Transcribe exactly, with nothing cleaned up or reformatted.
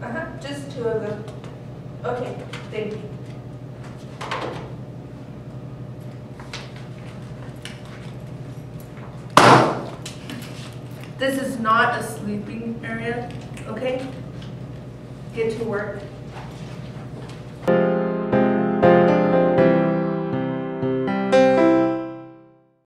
Uh-huh, just two of them. Okay, thank you. This is not a sleeping area, okay? Get to work.